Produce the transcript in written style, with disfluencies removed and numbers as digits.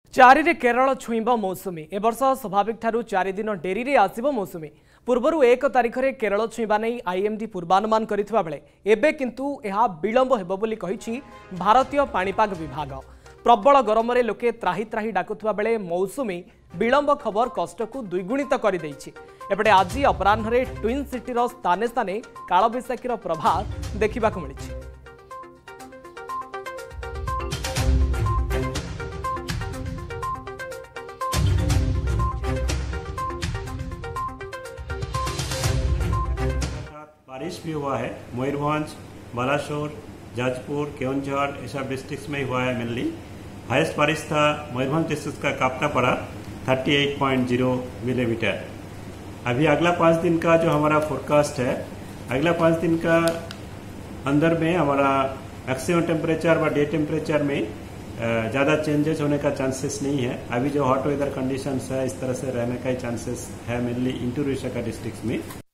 चारि रे केरल छुईब मौसुमी ए वर्ष स्वाभाविक ठारू 4 दिन डेरी रे आसिबो मौसुमी पूर्वरु 1 तारिख रे केरल छुईबा नै आईएमडी पूर्वानुमान करितबा बेले एबे किंतु एहा विलंब हेबो बोली कहिछि भारतीय पाणीपाग विभाग। प्रबल गरम रे लोके त्राही त्राही डाकुथबा बेले मौसुमी विलंब खबर कष्ट को द्विगुणित कर देछि। एपटे आज अपराह्न रे ट्विन सिटी रो स्थाने स्थाने कालबैशाखीर प्रभाव देखिबा को मिलिछि। बारिश भी हुआ है। मयूरभंज, बालासोर, जाजपुर, केवंझर ऐसा डिस्ट्रिक्ट्स में हुआ है। मेनली हाईएस्ट बारिश था मयूरभंज डिस्ट्रिक्ट का कापटापड़ा 38.0 मिलीमीटर। अभी अगला 5 दिन का जो हमारा फोरकास्ट है, अगला 5 दिन का अंदर में हमारा मैक्सिमम टेम्परेचर व डे टेम्परेचर में ज़्यादा चेंजेस होने का चांसेस नहीं है। अभी जो हॉट वेदर कंडीशंस है इस तरह से रहने का ही चांसेस है मेनली इंटू उड़ीसा का डिस्ट्रिक्ट में।